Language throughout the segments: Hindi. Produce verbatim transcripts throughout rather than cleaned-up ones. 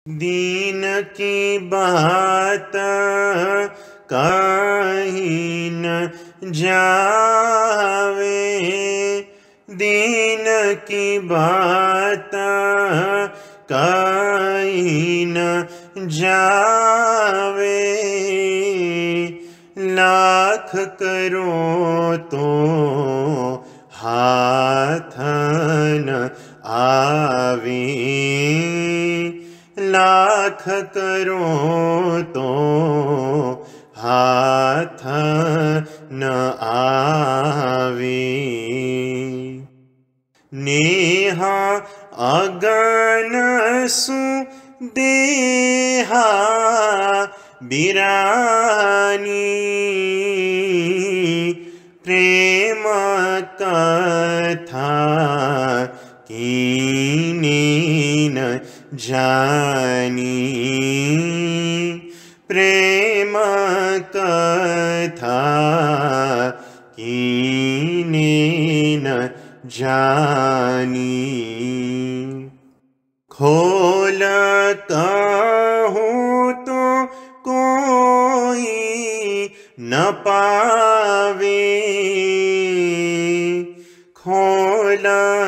दीन की बात कहीं न जावे, दीन की बात कहीं न जावे। लाख करो तो हाथ न आवे, लाख करो तो हाथ न आवे। नेहा अगन सु देहा बिरानी, प्रेम कथा कीने न जानी, प्रेम कथा कीने न जानी। खोल कहूँ तो कोई न पावे, खोल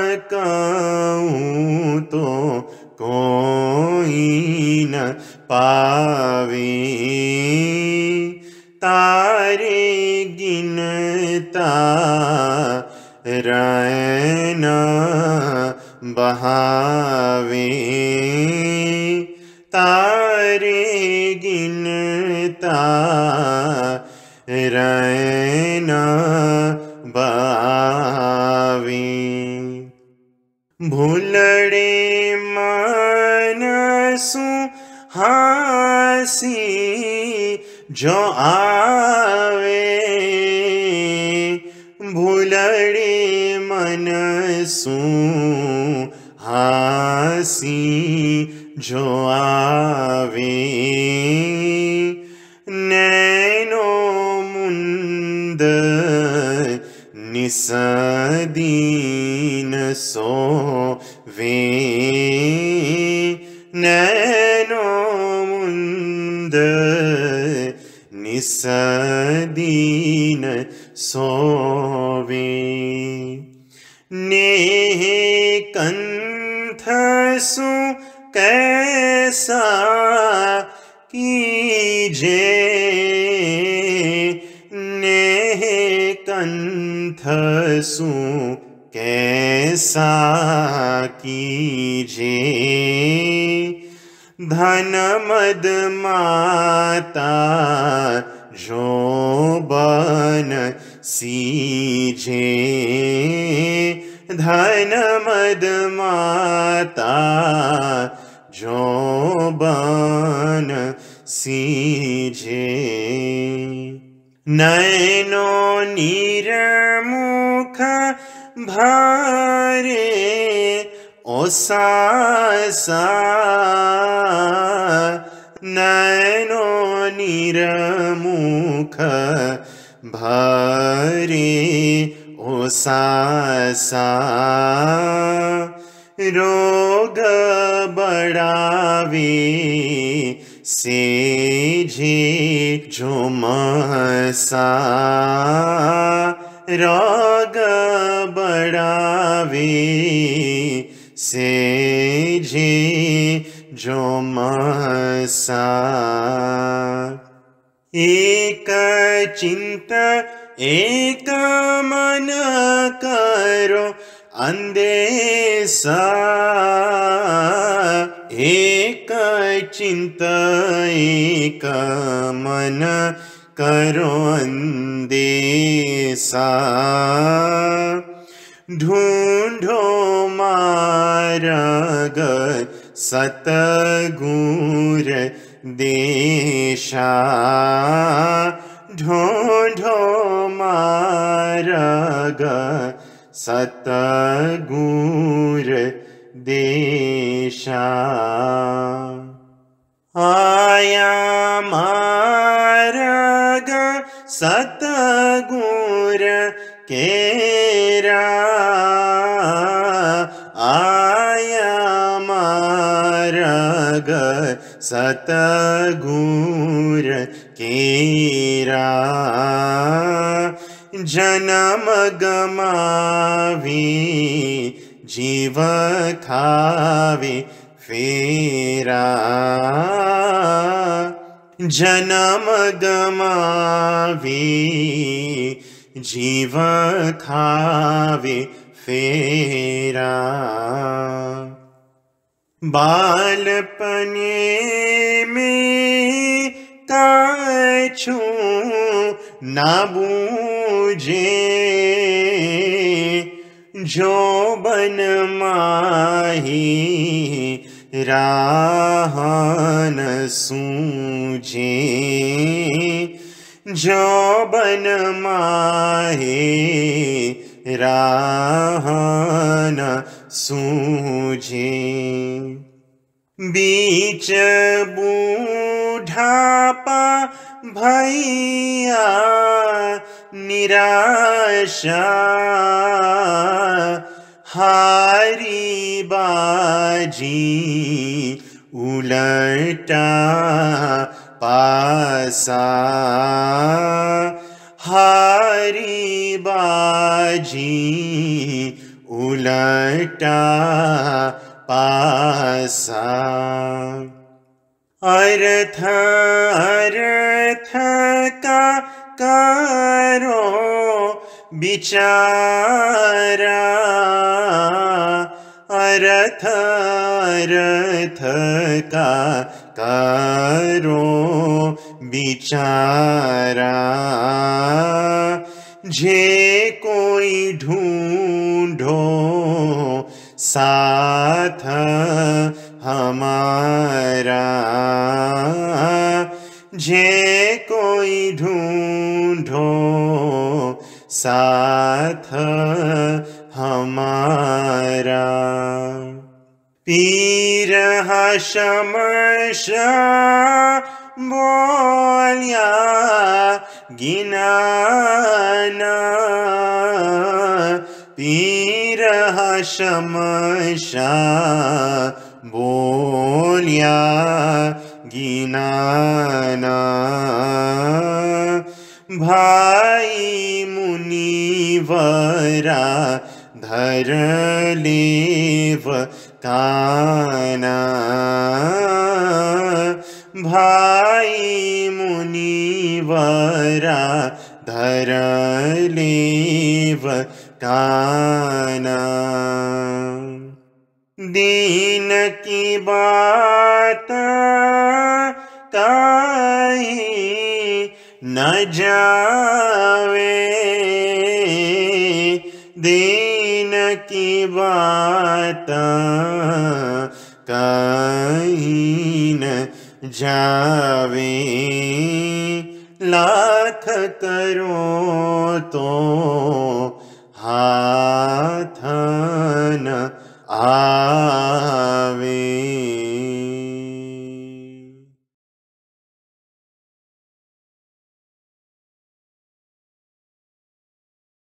कहूँ तो कोई न पावे। तारे गिनता रैन बहावे, तारे गिनता रैन बहावे। भूलड़े मनसु हासी जो आवे, भूलड़े मनसु हासी जो आवे। नैनो मुंद निसदीन सोवे, नैनो मुंद निसदीन सोवे। नेह कंथसु कैसा कीजे, नेह कंथसु कैसा कीजे। धन मद माता जो बन सीजे, धन मद माता जो बन सीजे। नैनो निरमुख भारे ओसासा, नैनो निरमुख भारे ओसासा। रोग बढ़ावे सेजे जो महसा, रोग बढ़ावे सेजे जो महसा। एक चिंत एक मन करो अंदेशा, एक चिंत एक मन करो अंदेशा। ढूंढो मार्ग सतगुर देशा, ढूंढो मार्ग सतगुर देशा। आया मार्ग सतगुर केरा, आया मार्ग नग सतगुर केरा जन्म गमावी जीव खावे फेरा जन्म गमावी जीव खावे फेरा बालपने में काछु ना बूझे जो बन माही राहन सूझे जो बन माहे राहन सूझे बीच बूढ़ापा भैया निराशा हारी बाजी उलटा पासा हारी बाजी उलटा पासा अर्थ अर्थ का करो बिचारा अर्थ अर्थ का करो बिचारा जे कोई ढूंढो साथ हमारा जे कोई ढूंढो साथ हमारा पीर हशमशा बोलिया गिनाना पीर हशमशा बोलिया गिनाना भाई मुनिवरा धर लेव काना भाई मुनिवरा धर लेव काना दीन की बात काई न जावे दीन की बात कहीं न जावे लाख करो तो हा